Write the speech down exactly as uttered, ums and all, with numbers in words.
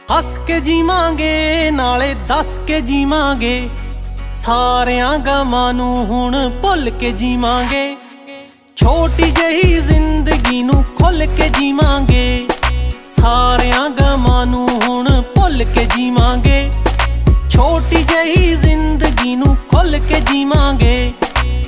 हस के जीवांगे नाले दस के जीवांगे, सारियां गमां नूं हुण भुल के जीवांगे। छोटी जही जिंदगी नूं खुल के जीवांगे, सारियां गमां नूं हुण भुल के जीवांगे। छोटी जही जिंदगी नूं खुल के जीवांगे।